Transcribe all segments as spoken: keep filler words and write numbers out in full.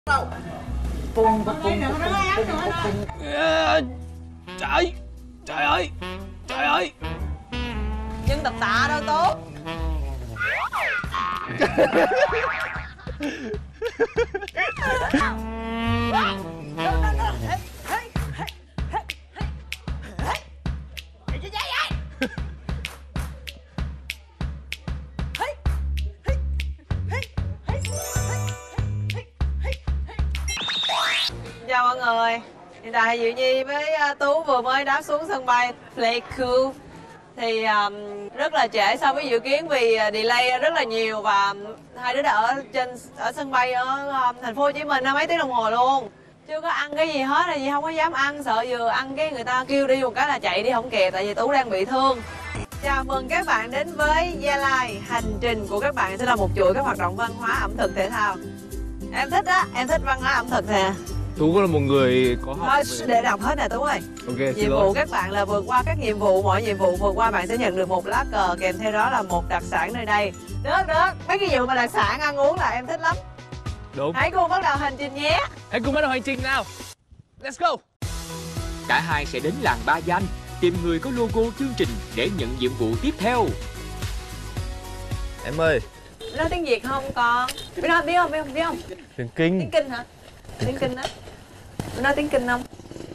Đâu? Bùng bùng bùng bùng. Trời, trời ơi, trời ơi. Nhưng tập tạ đâu tốt. Chào mọi người, hiện tại Diệu Nhi với Tú vừa mới đáp xuống sân bay Pleiku. Thì um, rất là trễ so với dự kiến vì delay rất là nhiều và hai đứa đã ở trên ở sân bay ở um, thành phố Hồ Chí Minh mấy tiếng đồng hồ luôn. Chưa có ăn cái gì hết là gì không có dám ăn, sợ vừa ăn cái người ta kêu đi một cái là chạy đi không kịp tại vì Tú đang bị thương. Chào mừng các bạn đến với Gia Lai. Hành trình của các bạn sẽ là một chuỗi các hoạt động văn hóa ẩm thực thể thao. Em thích á, em thích văn hóa ẩm thực nè. Tú cũng là một người có học Thôi về... để đọc hết nè Tú ơi. Ok, nhiệm vụ các bạn là vượt qua các nhiệm vụ, mỗi nhiệm vụ vượt qua bạn sẽ nhận được một lá cờ, kèm theo đó là một đặc sản nơi đây. Được được, mấy cái vụ mà đặc sản ăn uống là em thích lắm. Đúng. Hãy cùng bắt đầu hành trình nhé. Hãy cùng bắt đầu hành trình nào. Let's go. Cả hai sẽ đến làng Ba Gian tìm người có logo chương trình để nhận nhiệm vụ tiếp theo. Em ơi. Nói tiếng Việt không con? Biết nói biết không, biết không, biết không? Tiếng Kinh. Tiếng Kinh hả? Tiếng Kinh đó. Nói tiếng Kinh không?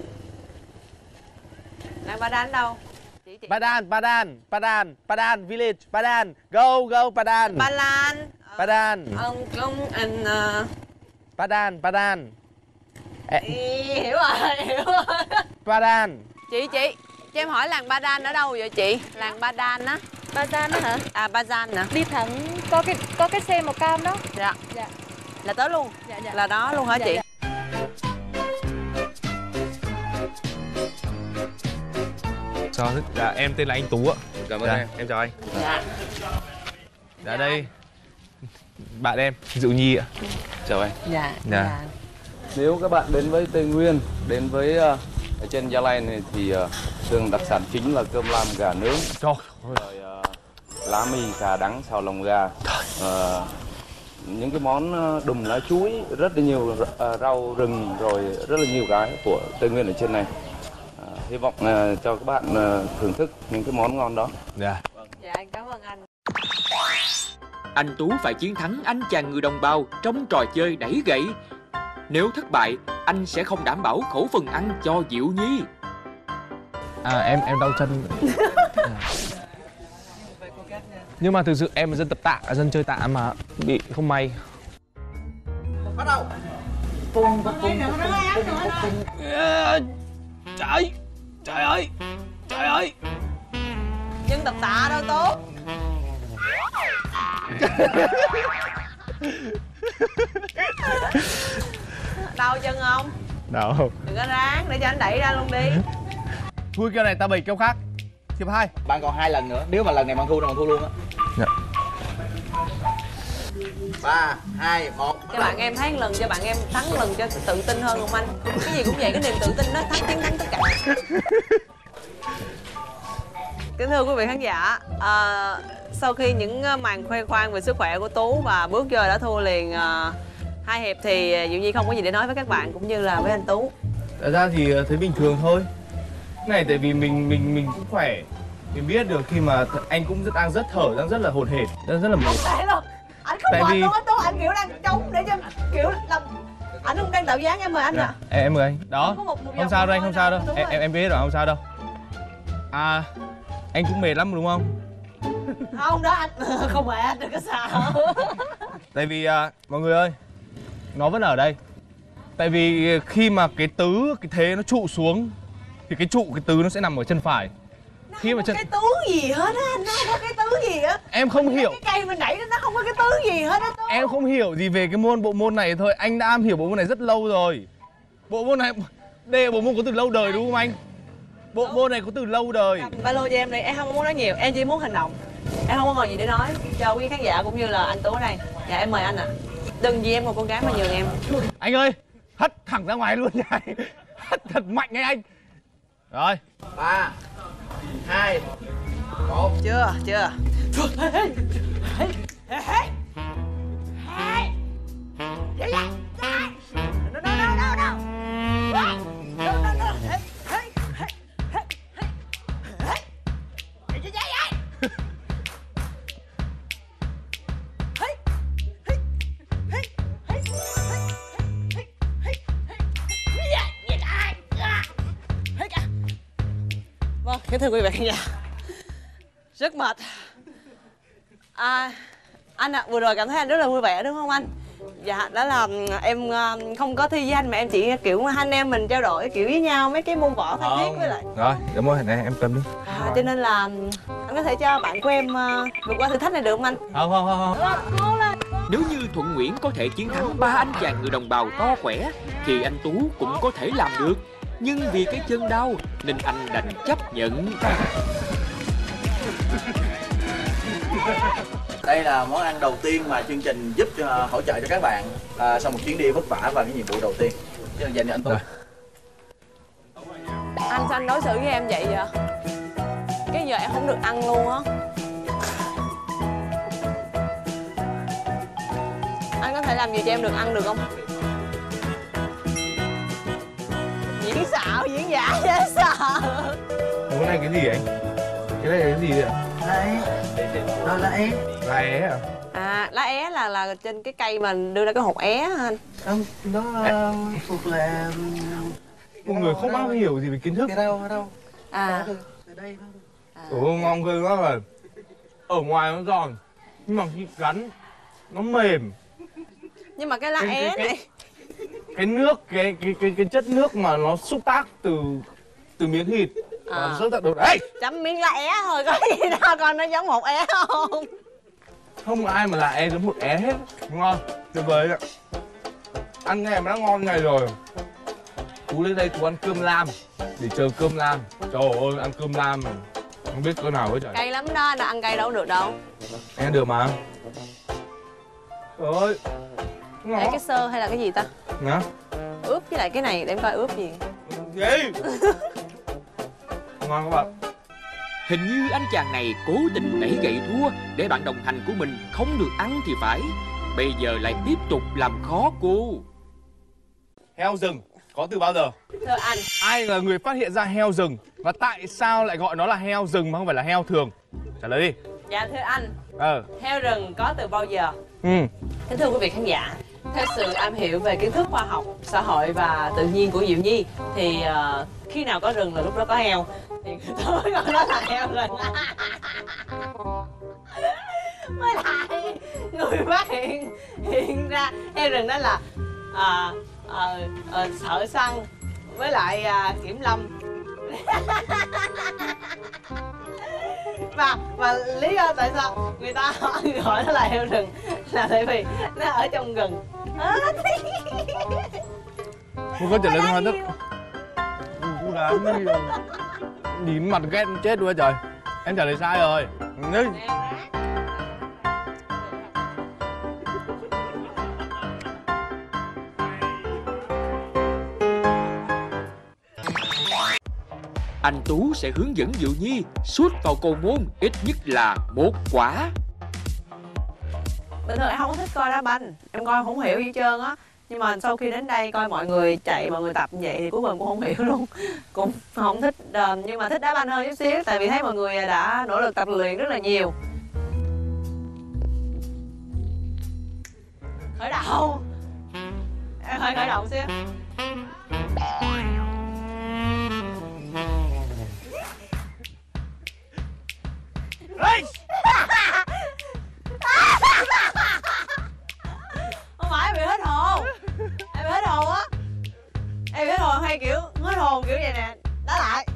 Làng Ba Đan đâu? Chị, chị. Padan, Padan, Padan, Padan village, Padan. Go, go Padan. Ba Lan. Padan. Ông ông anh uh... Padan, Padan. Ê, hiểu rồi, hiểu rồi. Padan. Chị chị, cho em hỏi làng Ba Đan ở đâu vậy chị? Làng Ba Đan á. Ba Gian á hả? À Ba Gian nè. Đi thẳng có cái có cái xe màu cam đó. Dạ. Dạ. Là tới luôn. Dạ dạ. Là đó luôn hả Dạ, chị? dạ. Chào, dạ, em tên là anh Tú ạ. Cảm ơn Dạ, em. em chào anh. Dạ. Dạ đây. Bạn em, Diệu Nhi ạ. Chào anh. Dạ. Dạ. Nếu các bạn đến với Tây Nguyên, đến với uh, ở trên Gia Lai này thì uh, thường đặc sản chính là cơm lam gà nướng, Trời rồi uh, lá mì cà đắng xào lòng gà, uh, những cái món đùm lá chuối, rất là nhiều uh, rau rừng, rồi rất là nhiều cái của Tây Nguyên ở trên này. Uh, hy vọng uh, cho các bạn uh, thưởng thức những cái món ngon đó. Dạ. Dạ em cảm ơn anh. Anh Tú phải chiến thắng anh chàng người đồng bào trong trò chơi đẩy gậy. Nếu thất bại, anh sẽ không đảm bảo khẩu phần ăn cho Diệu Nhi. À em em đau chân. Nhưng mà thực sự em là dân tập tạ, dân chơi tạ mà bị không may. Bắt đầu. Bùng bùng bùng bùng bùng bùng. Trời, trời ơi, trời ơi. Nhưng tập tạ đâu tốt. Đau chân không? Đâu. Đừng có ráng để cho anh đẩy ra luôn đi. Vui kêu này ta bảy kêu khác. Hiệp hai. Bạn còn hai lần nữa, nếu mà lần này bạn thua là bạn thua luôn á. Dạ. Ba, hai, một. Cho bạn em thắng lần, cho bạn em thắng lần cho tự tin hơn không anh? Cái gì cũng vậy, cái niềm tự tin đó thắng chiến thắng tất cả. Kính thưa quý vị khán giả, à, sau khi những màn khoe khoang về sức khỏe của Tú và bước vô đã thua liền à, hai hiệp thì Diệu Nhi không có gì để nói với các bạn cũng như là với anh Tú. Thật ra thì thấy bình thường thôi. Này tại vì mình mình mình cũng khỏe, mình biết được khi mà anh cũng rất đang rất thở, đang rất là hổn hển, đang rất là mệt. Tại luôn, anh không Tại mệt vì... luôn anh Tú, anh kiểu đang chống để cho kiểu làm, anh không đang tạo dáng em mời anh à. Em, em mời anh. Đó. Không, một, một Không sao đâu anh, không sao đâu. Em, em em em biết rồi, không sao đâu. À, anh cũng mệt lắm đúng không? không đó anh không mệt, đừng có sao. Tại vì à, mọi người ơi, nó vẫn ở đây. Tại vì khi mà cái tứ, cái thế nó trụ xuống thì cái trụ, cái tứ nó sẽ nằm ở chân phải. Nó Khi không mà có chân... cái tứ gì hết á anh, nó không có cái tứ gì á. Em không hiểu. Cái cây mình đẩy nó không có cái tứ gì hết á Tú. Em không hiểu gì về cái môn bộ môn này thôi. Anh đã am hiểu bộ môn này rất lâu rồi. Bộ môn này, đây là bộ môn có từ lâu đời đúng không anh? Bộ môn này có từ lâu đời. Cầm ba lô cho em đi, em không muốn nói nhiều, em chỉ muốn hành động. Em không có gì để nói cho quý khán giả cũng như là anh Tú ở đây. Dạ em mời anh ạ. À. Đừng vì em một con gái mà nhường em. Anh ơi, hất thẳng ra ngoài luôn nha. Hất thật mạnh ngay anh. Rồi. Ba, hai, một. Chưa, chưa. Kính thưa quý vị khán giả, rất mệt. À, anh ạ, à, vừa rồi cảm thấy anh rất là vui vẻ đúng không anh? Dạ, đó là em không có thi với anh mà em chỉ kiểu hai anh em mình trao đổi kiểu với nhau mấy cái môn võ thân thiết với lại. Rồi, cảm ơn, này em cầm đi. À, cho nên là anh có thể cho bạn của em uh, vượt qua thử thách này được không anh? Không, không, không, không. Nếu như Thuận Nguyễn có thể chiến thắng ba anh chàng người đồng bào to khỏe thì anh Tú cũng có thể làm được. Nhưng vì cái chân đau nên anh đành chấp nhận. Đây là món ăn đầu tiên mà chương trình giúp uh, hỗ trợ cho các bạn uh, sau một chuyến đi vất vả và cái nhiệm vụ đầu tiên. Chứ dành cho anh Tú. Anh sao anh đối xử với em vậy vậy? Cái giờ em không được ăn luôn á. Anh có thể làm gì cho em được ăn được không? Diễn xạo, diễn giả dễ sợ. Cái này cái gì anh? Cái này là cái gì vậy? Đây, đó là é. Lá é à? À, lá é là là trên cái cây mình đưa ra cái hột é hả anh? Không, nó thuộc là Một người không bao hiểu gì về kiến thức. cái đâu, cái đâu. À. Ở đây thôi. Ủa, ngon ghê quá rồi. Ở ngoài nó giòn, nhưng mà khi cắn nó mềm. Nhưng mà cái lá Cái- é cái- này Cái nước, cái cái cái cái chất nước mà nó xúc tác từ từ miếng thịt. À. Nó rất là đồ đấy. chấm miếng lá é thôi có gì đâu, còn nó giống hột é không? Không có ai mà là é giống một é hết. Ngon, tuyệt vời ạ. Ăn nghe mà đã ngon này rồi. Tú lên đây Tú ăn cơm lam để chờ cơm lam. Trời ơi, ăn cơm lam mà không biết cỡ nào hết trời. Cay lắm đó, anh ăn cay đâu được đâu. Em được mà. Trời ơi, ngon. Đấy, cái sơ hay là cái gì ta? Hả? Ướp với lại cái này để em coi ướp gì. Gì? Ngon các bạn. Hình như anh chàng này cố tình đẩy gậy thua để bạn đồng hành của mình không được ăn thì phải. Bây giờ lại tiếp tục làm khó cô. Heo rừng có từ bao giờ? Thưa anh, Ai là người phát hiện ra heo rừng? Và tại sao lại gọi nó là heo rừng mà không phải là heo thường? Trả lời đi. dạ thưa anh, Ờ. heo rừng có từ bao giờ? Ừ. Kính thưa quý vị khán giả, theo sự am hiểu về kiến thức khoa học, xã hội và tự nhiên của Diệu Nhi thì uh, khi nào có rừng là lúc đó có heo. Thì người ta mới gọi nó là heo rừng. Mới lại người phát hiện hiện ra heo rừng đó là à, à, à, thợ săn với lại à, kiểm lâm. và và lý do tại sao người ta gọi nó là heo rừng là tại vì nó ở trong rừng. Không có trả lời hoàn tất. Cú đá nhìn mặt ghét chết luôn trời. Em trả lời sai rồi. Nên Anh Tú sẽ hướng dẫn Diệu Nhi sút vào cầu môn ít nhất là một quả. Bình thường em không có thích coi đá banh, em coi không hiểu gì hết trơn á. Nhưng mà sau khi đến đây coi mọi người chạy, mọi người tập như vậy thì cuối cùng cũng không hiểu luôn. Cũng không thích, nhưng mà thích đá banh hơn chút xíu. Tại vì thấy mọi người đã nỗ lực tập luyện rất là nhiều. Khởi động. Em hơi khởi động xíu. Không phải em bị hết hồn. Em bị hết hồn á. Em bị hết hồn hay kiểu hết hồn kiểu vậy nè. Đá lại.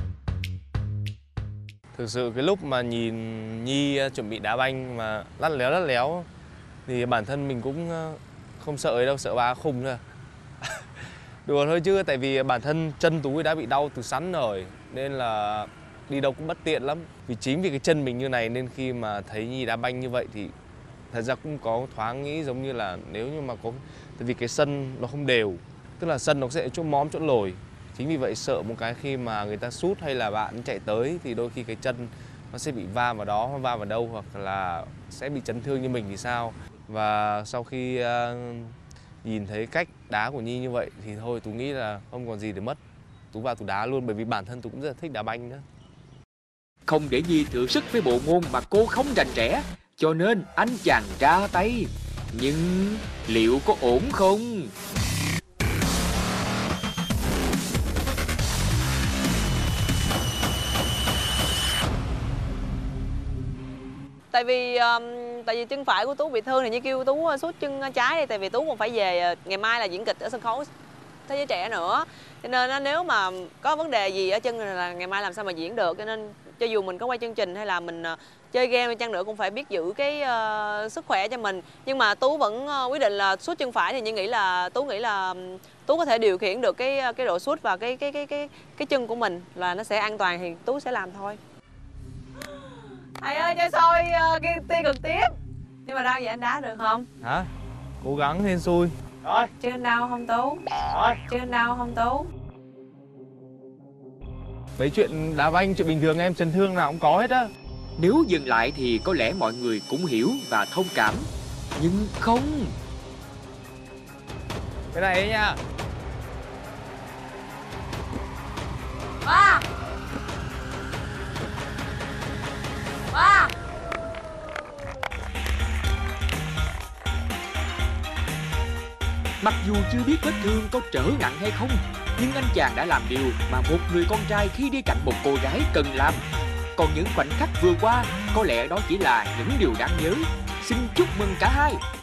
thực sự cái lúc mà nhìn Nhi chuẩn bị đá banh mà lắt léo lắt léo thì bản thân mình cũng không sợ ấy đâu, sợ ba khùng thôi. Đùa thôi chứ tại vì bản thân chân Tú đã bị đau từ sẵn rồi nên là đi đâu cũng bất tiện lắm. Vì chính vì cái chân mình như này nên khi mà thấy Nhi đá banh như vậy thì thật ra cũng có thoáng nghĩ giống như là nếu như mà có, tại vì cái sân nó không đều, tức là sân nó sẽ chỗ móm chỗ lồi. Chính vì vậy sợ một cái khi mà người ta sút hay là bạn chạy tới thì đôi khi cái chân nó sẽ bị va vào đó, va vào đâu hoặc là sẽ bị chấn thương như mình thì sao. Và sau khi uh, nhìn thấy cách đá của Nhi như vậy thì thôi Tú nghĩ là không còn gì để mất. Tú vào Tú đá luôn bởi vì bản thân Tú cũng rất là thích đá banh nữa. Không để Nhi thử sức với bộ môn mà cô không rành rẽ, cho nên anh chàng ra tay. Nhưng liệu có ổn không? tại vì um, tại vì chân phải của Tú bị thương thì như kêu Tú sút chân trái đi, tại vì Tú còn phải về ngày mai là diễn kịch ở sân khấu Thế Giới Trẻ nữa, cho nên nếu mà có vấn đề gì ở chân là ngày mai làm sao mà diễn được, cho nên cho dù mình có quay chương trình hay là mình uh, chơi game chăng nữa cũng phải biết giữ cái uh, sức khỏe cho mình. Nhưng mà Tú vẫn uh, quyết định là sút chân phải, thì như nghĩ là Tú nghĩ là um, Tú có thể điều khiển được cái cái độ sút và cái cái cái cái cái chân của mình là nó sẽ an toàn thì Tú sẽ làm thôi. Thầy ơi, chơi xôi uh, tiên cực tiếp. Nhưng mà đau vậy anh đá được không? Hả? Cố gắng hên xui. Rồi. Chân đau không Tú? Rồi. Chân đau không Tú? Mấy chuyện đá banh, chuyện bình thường em, chấn thương nào cũng có hết á. Nếu dừng lại thì có lẽ mọi người cũng hiểu và thông cảm. Nhưng không. Cái này ấy nha. Ba. Ba. Mặc dù chưa biết vết thương có trở nặng hay không, nhưng anh chàng đã làm điều mà một người con trai khi đi cạnh một cô gái cần làm. Còn những khoảnh khắc vừa qua có lẽ đó chỉ là những điều đáng nhớ. Xin chúc mừng cả hai.